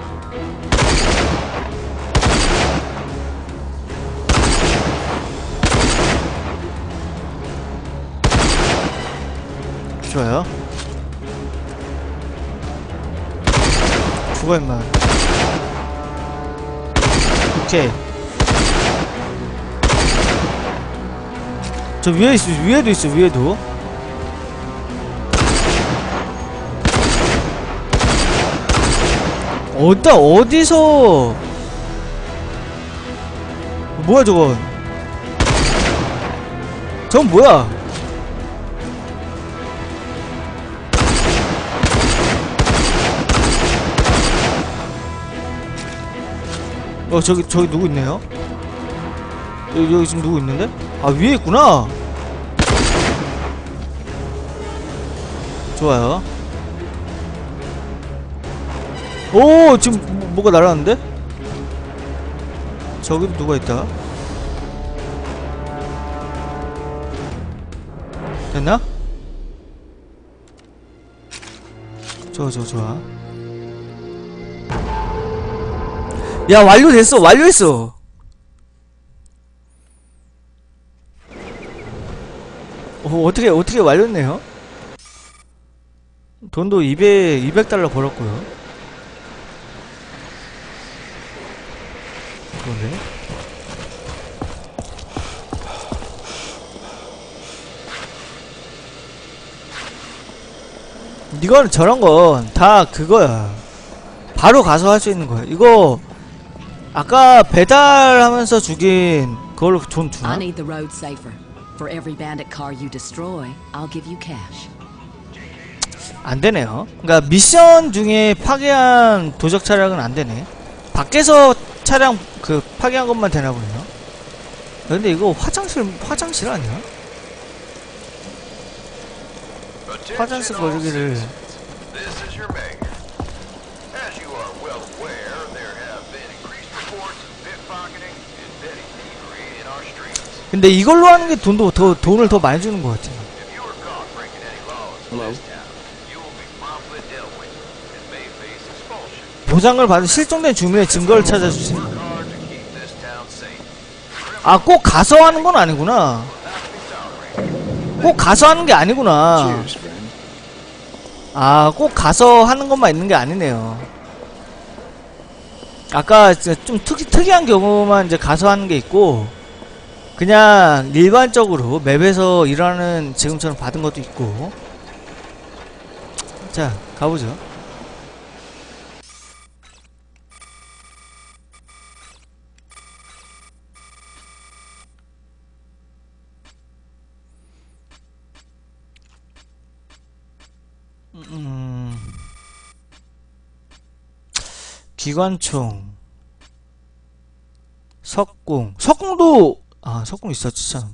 좋아요. 죽어 임마. 오케이. 저 위에 있어, 위에도 있어, 위에도. 어디다, 어디서. 뭐야 저건. 저건 뭐야. 어 저기 저기 누구 있네요? 여기, 여기 지금 누구 있는데? 아 위에 있구나. 좋아요. 오 지금 뭐, 뭐가 날아왔는데? 저기도 누가 있다. 됐나? 좋아 좋아 좋아. 야 완료됐어. 완료했어. 어, 어떻게 어떻게 완료했네요. 돈도 이백, 이백 달러 벌었고요. 그러네. 이건 저런 건 다 그거야. 바로 가서 할 수 있는 거야. 이거 아까 배달하면서 죽인 그걸로 돈 주나? I need the road safer. For every bandit car you destroy, I'll give you cash. 안 되네요. 그러니까 미션 중에 파괴한 도적 차량은 안 되네. 밖에서 차량 그 파괴한 것만 되나 보네요. 근데 이거 화장실 화장실 아니야? 화장실 거리기를. 근데 이걸로 하는 게 돈도 더 돈을 더 많이 주는 것 같아. 보상을 받은 실종된 주민의 증거를 찾아주세요. 아, 꼭 가서 하는 건 아니구나. 꼭 가서 하는 게 아니구나. 아, 꼭 가서 하는 것만 있는 게 아니네요. 아까 좀 특이, 특이한 경우만 이제 가서 하는 게 있고, 그냥 일반적으로 맵에서 일하는 지금처럼 받은 것도 있고. 자, 가보죠. 음... 기관총, 석궁, 석궁도 아 석궁 있었지 참.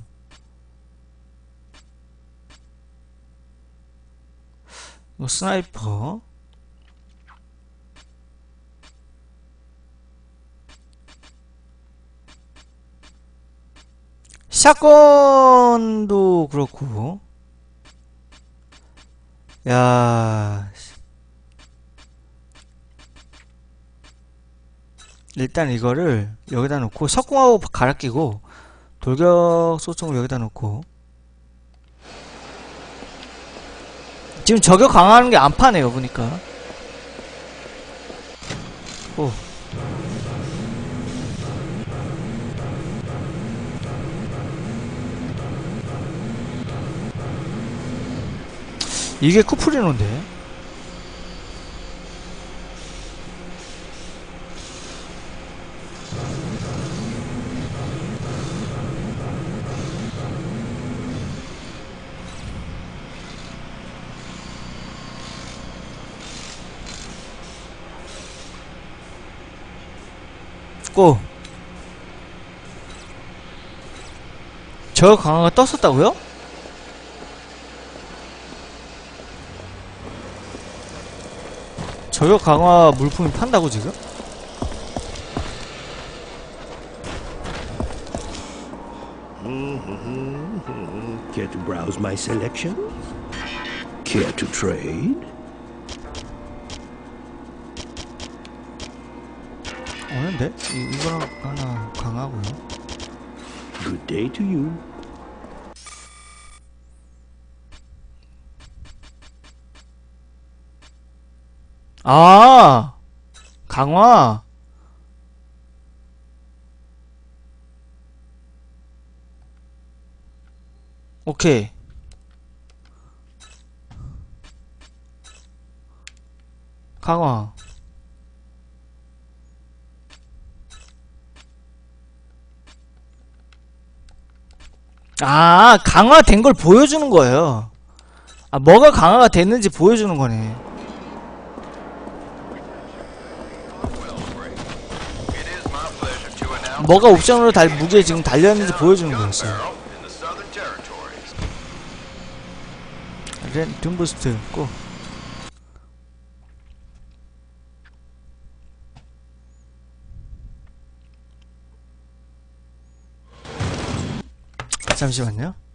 이거 스나이퍼, 샷건도 그렇고. 야, 일단 이거를 여기다 놓고 석궁하고 갈아 끼고 돌격 소총을 여기다 놓고. 지금 저격 강화하는 게 안 파네요 보니까. 오. 이게 쿠프리노인데. 고. 저 강화가 떴었다고요? 저격 강화 물품이 판다고 지금? Care to browse my selection? Care to trade? 오는데? 이, 이거랑 하나 강하고요. Good day to you. 아, 강화. 오케이. 강화. 아, 강화된 걸 보여주는 거예요. 아, 뭐가 강화가 됐는지 보여주는 거네. 뭐가 옵션으로 달, 무게에 지금 달려있는지 보여주는 거였어요. in the Southern Territories. 렌, 둠부스트 고. 잠시만요.